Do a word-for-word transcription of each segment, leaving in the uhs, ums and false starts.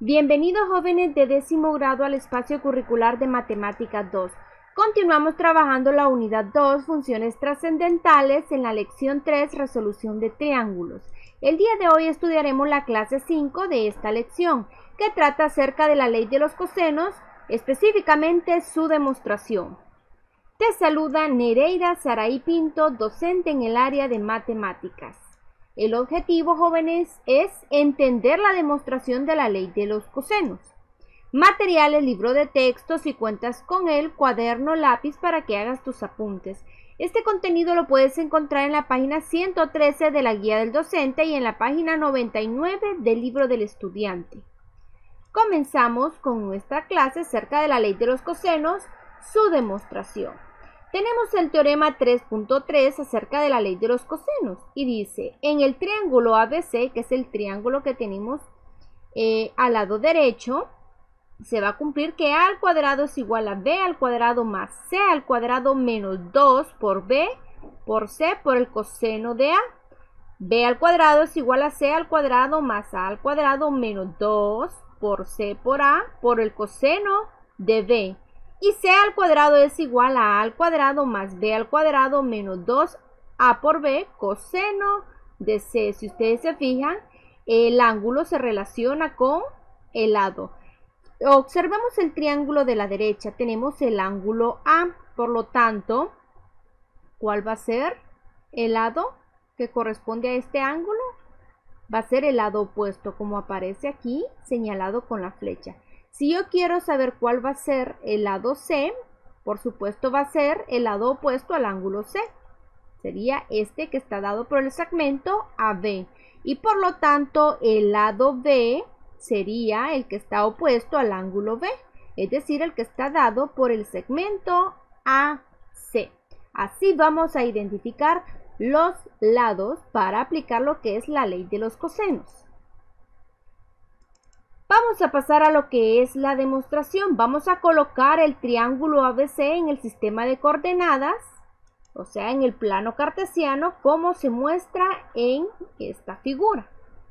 Bienvenidos jóvenes de décimo grado al espacio curricular de Matemáticas dos. Continuamos trabajando la unidad dos, funciones trascendentales, en la lección tres, resolución de triángulos. El día de hoy estudiaremos la clase cinco de esta lección, que trata acerca de la ley de los cosenos, específicamente su demostración. Te saluda Nereida Saraí Pinto, docente en el área de matemáticas. El objetivo, jóvenes, es entender la demostración de la ley de los cosenos. Materiales, libro de texto, si cuentas con él, cuaderno, lápiz para que hagas tus apuntes. Este contenido lo puedes encontrar en la página ciento trece de la guía del docente y en la página noventa y nueve del libro del estudiante. Comenzamos con nuestra clase acerca de la ley de los cosenos, su demostración. Tenemos el teorema tres punto tres acerca de la ley de los cosenos y dice, en el triángulo A B C, que es el triángulo que tenemos eh, al lado derecho, se va a cumplir que A al cuadrado es igual a B al cuadrado más C al cuadrado menos dos por B por C por el coseno de A. B al cuadrado es igual a C al cuadrado más A al cuadrado menos dos por C por A por el coseno de B. Y C al cuadrado es igual a A al cuadrado más B al cuadrado menos dos A por B coseno de C. Si ustedes se fijan, el ángulo se relaciona con el lado. Observemos el triángulo de la derecha. Tenemos el ángulo A. Por lo tanto, ¿cuál va a ser el lado que corresponde a este ángulo? Va a ser el lado opuesto, como aparece aquí señalado con la flecha. Si yo quiero saber cuál va a ser el lado C, por supuesto va a ser el lado opuesto al ángulo C. Sería este que está dado por el segmento A B. Y por lo tanto el lado B sería el que está opuesto al ángulo B. Es decir, el que está dado por el segmento A C. Así vamos a identificar los lados para aplicar lo que es la ley de los cosenos. Vamos a pasar a lo que es la demostración. Vamos a colocar el triángulo A B C en el sistema de coordenadas, o sea, en el plano cartesiano, como se muestra en esta figura.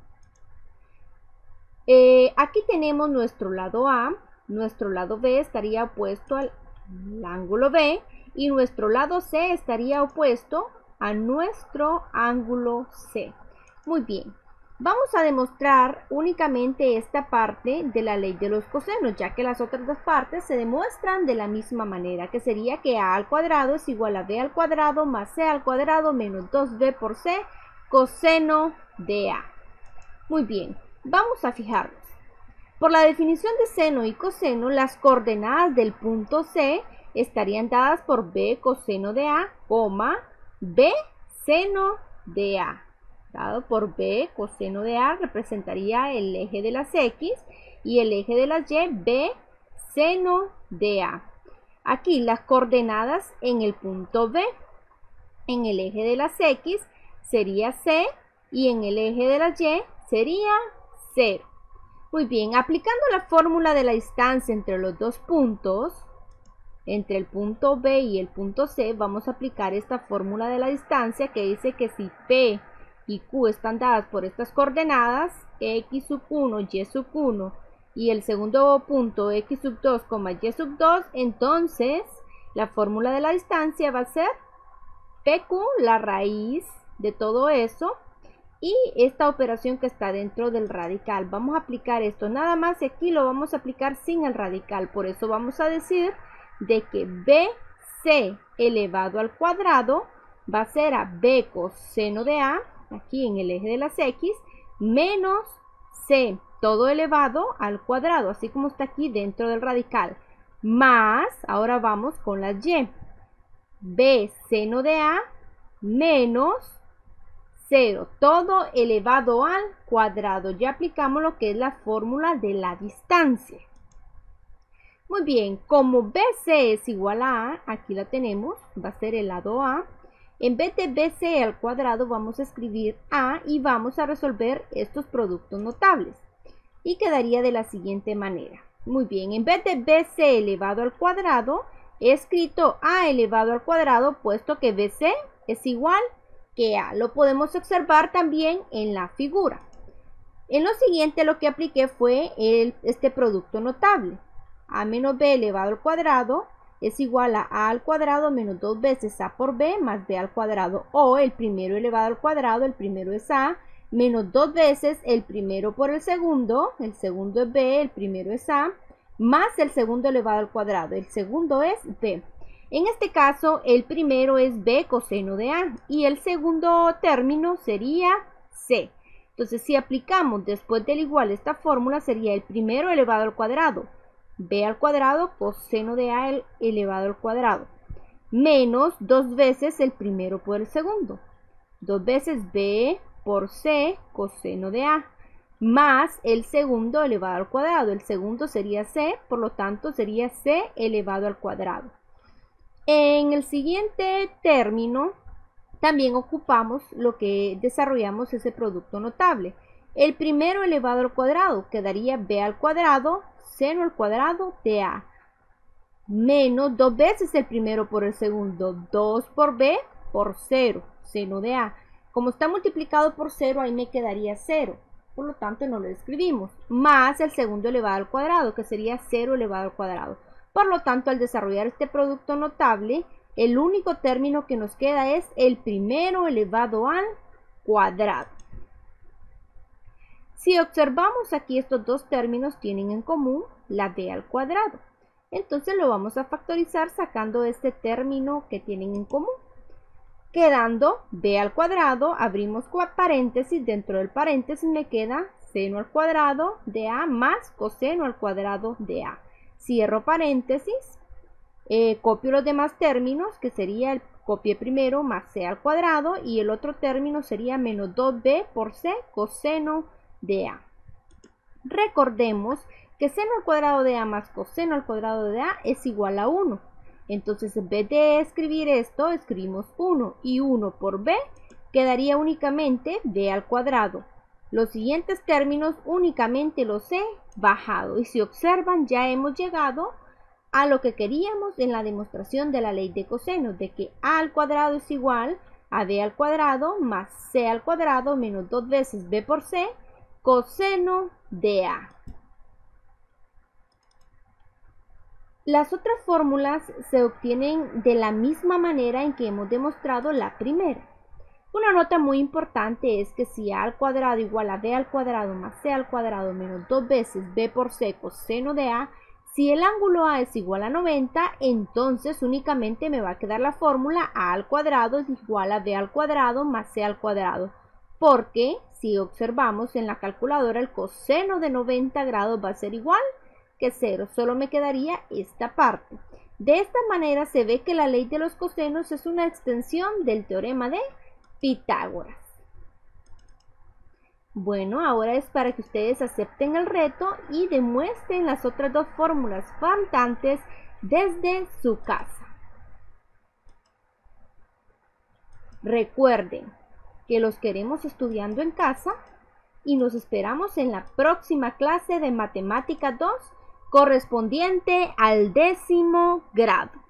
Eh, aquí tenemos nuestro lado A, nuestro lado B estaría opuesto al, al ángulo B y nuestro lado C estaría opuesto a nuestro ángulo C. Muy bien. Vamos a demostrar únicamente esta parte de la ley de los cosenos, ya que las otras dos partes se demuestran de la misma manera, que sería que A al cuadrado es igual a B al cuadrado más C al cuadrado menos dos B por C coseno de A. Muy bien, vamos a fijarnos. Por la definición de seno y coseno, las coordenadas del punto C estarían dadas por B coseno de A, coma, B seno de A. Dado por B coseno de A representaría el eje de las X y el eje de las Y, B seno de A. Aquí las coordenadas en el punto B, en el eje de las X sería C y en el eje de las Y sería cero. Muy bien, aplicando la fórmula de la distancia entre los dos puntos, entre el punto B y el punto C, vamos a aplicar esta fórmula de la distancia que dice que si P y Q están dadas por estas coordenadas, X sub uno, Y sub uno y el segundo punto X sub dos, Y sub dos, entonces la fórmula de la distancia va a ser P Q, la raíz de todo eso, y esta operación que está dentro del radical. Vamos a aplicar esto nada más y aquí lo vamos a aplicar sin el radical. Por eso vamos a decir de que B C elevado al cuadrado va a ser a B coseno de A, aquí en el eje de las X, menos C, todo elevado al cuadrado, así como está aquí dentro del radical, más, ahora vamos con las Y, B seno de A menos cero, todo elevado al cuadrado. Ya aplicamos lo que es la fórmula de la distancia. Muy bien, como B C es igual a A, aquí la tenemos, va a ser el lado A. En vez de B C al cuadrado vamos a escribir A y vamos a resolver estos productos notables. Y quedaría de la siguiente manera. Muy bien, en vez de B C elevado al cuadrado, he escrito A elevado al cuadrado, puesto que B C es igual que A. Lo podemos observar también en la figura. En lo siguiente lo que apliqué fue el, este producto notable. A menos b elevado al cuadrado es igual a a al cuadrado menos dos veces a por b más b al cuadrado. O el primero elevado al cuadrado, el primero es a, menos dos veces el primero por el segundo, el segundo es b, el primero es a, más el segundo elevado al cuadrado, el segundo es b. En este caso, el primero es b coseno de a y el segundo término sería c. Entonces, si aplicamos después del igual esta fórmula, sería el primero elevado al cuadrado, b al cuadrado coseno de a elevado al cuadrado, menos dos veces el primero por el segundo, dos veces b por c coseno de a, más el segundo elevado al cuadrado. El segundo sería c, por lo tanto sería c elevado al cuadrado. En el siguiente término también ocupamos lo que desarrollamos ese producto notable. El primero elevado al cuadrado quedaría b al cuadrado seno al cuadrado de a, menos dos veces el primero por el segundo, dos por b por cero, seno de a. Como está multiplicado por cero, ahí me quedaría cero, por lo tanto no lo escribimos, más el segundo elevado al cuadrado, que sería cero elevado al cuadrado. Por lo tanto, al desarrollar este producto notable, el único término que nos queda es el primero elevado al cuadrado. Si observamos aquí, estos dos términos tienen en común la b al cuadrado. Entonces lo vamos a factorizar sacando este término que tienen en común. Quedando b al cuadrado, abrimos paréntesis, dentro del paréntesis me queda seno al cuadrado de a más coseno al cuadrado de a. Cierro paréntesis, eh, copio los demás términos, que sería el copié primero más c al cuadrado, y el otro término sería menos dos b por c coseno de a. Recordemos que seno al cuadrado de a más coseno al cuadrado de a es igual a uno. Entonces, en vez de escribir esto, escribimos uno, y uno por b quedaría únicamente b al cuadrado. Los siguientes términos únicamente los he bajado, y si observan ya hemos llegado a lo que queríamos en la demostración de la ley de cosenos, de que a al cuadrado es igual a b al cuadrado más c al cuadrado menos dos veces b por c coseno de a. Las otras fórmulas se obtienen de la misma manera en que hemos demostrado la primera. Una nota muy importante es que si a al cuadrado igual a b al cuadrado más c al cuadrado menos dos veces b por c coseno de a, si el ángulo a es igual a noventa, entonces únicamente me va a quedar la fórmula a al cuadrado es igual a b al cuadrado más c al cuadrado. Porque si observamos en la calculadora, el coseno de noventa grados va a ser igual que cero, solo me quedaría esta parte. De esta manera se ve que la ley de los cosenos es una extensión del teorema de Pitágoras. Bueno, ahora es para que ustedes acepten el reto y demuestren las otras dos fórmulas faltantes desde su casa. Recuerden que los queremos estudiando en casa y nos esperamos en la próxima clase de Matemática dos correspondiente al décimo grado.